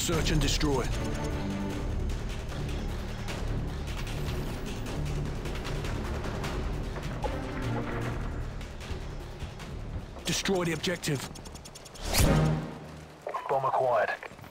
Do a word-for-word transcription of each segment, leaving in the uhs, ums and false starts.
Search and destroy. Destroy the objective. Bomb acquired.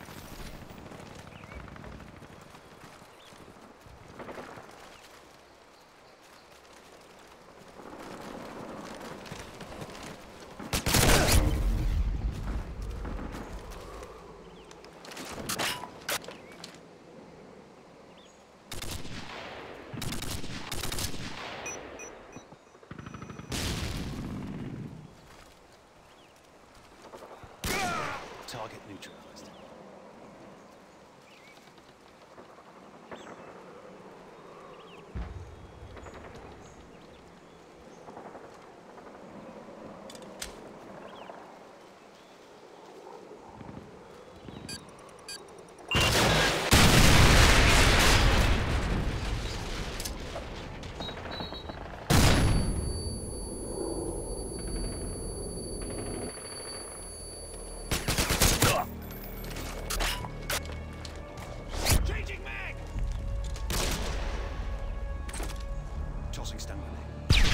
Target neutralized. Tossing stun grenade.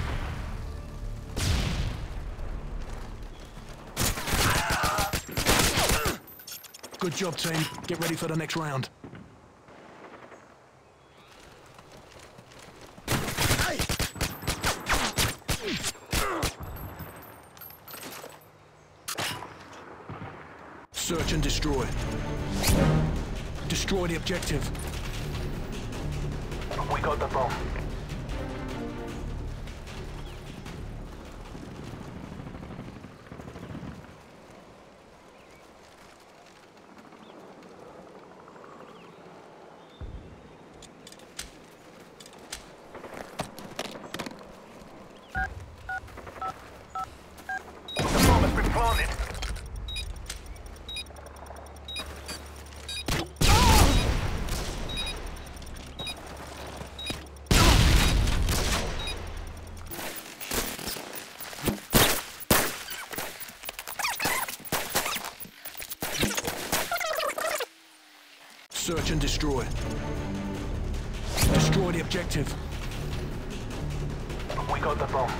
Good job, team. Get ready for the next round. Search and destroy. Destroy the objective. We got the bomb. The bomb has been planted. Search and destroy. Destroy the objective. We got the bomb.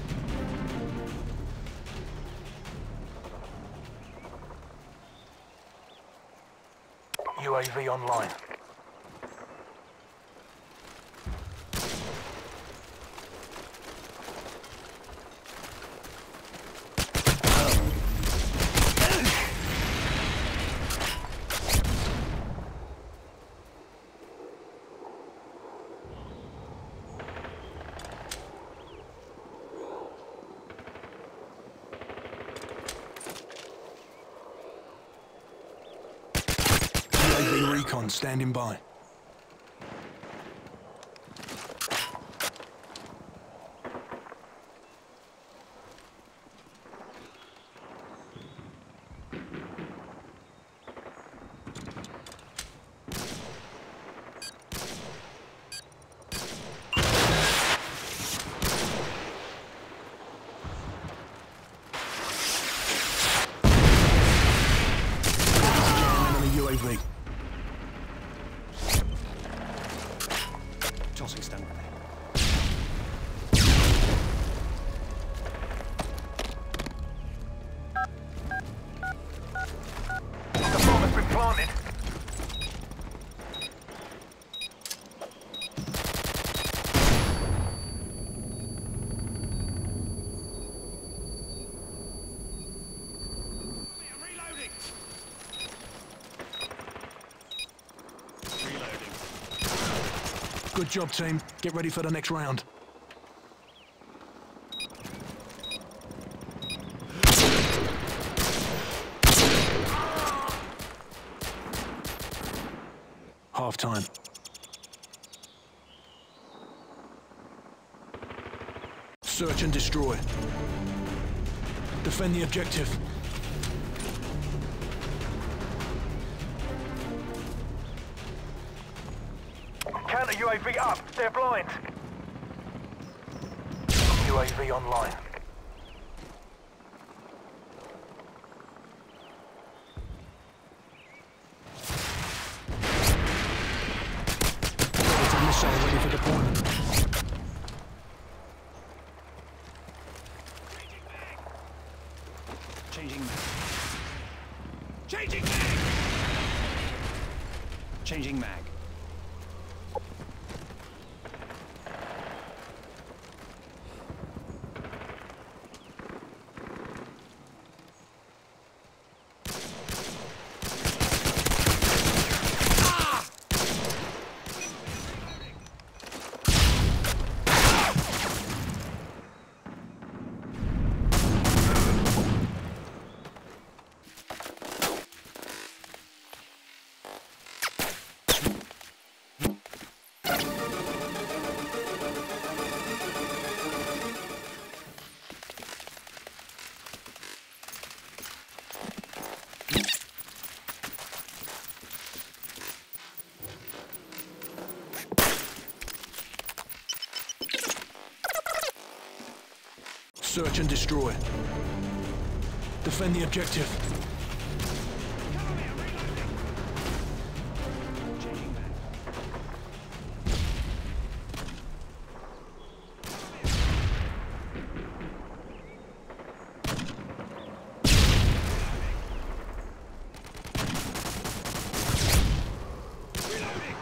U A V online. U A V recon standing by. Enemy U A V. Tossing stun grenade. The bomb has been planted. I'm reloading. Reloading. Good job, team. Get ready for the next round. Half time. Search and destroy. Defend the objective. Counter U A V up. They're blind. U A V online. missile ready for deployment. Changing mag. Changing mag! Changing mag. Search and destroy. Defend the objective. Changing mag. Reloading!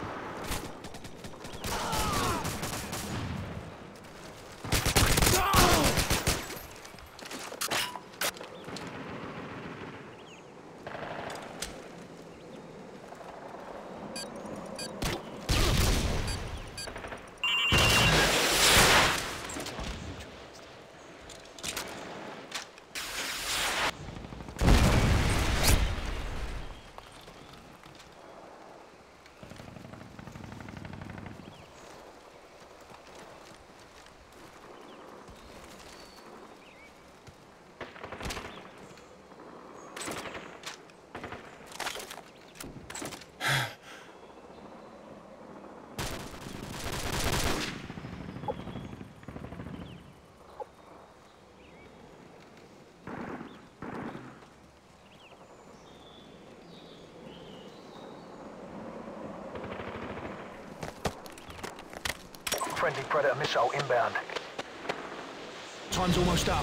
Friendly Predator missile inbound. Time's almost up.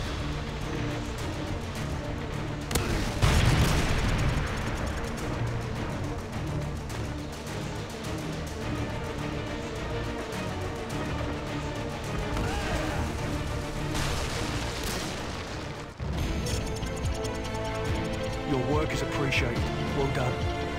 Your work is appreciated. Well done.